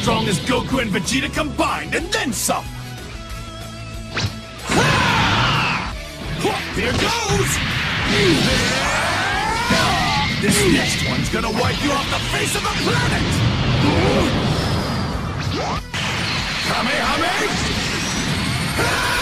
strong as Goku and Vegeta combined, and then some! Here goes! This next one's gonna wipe you off the face of the planet! Kamehameha!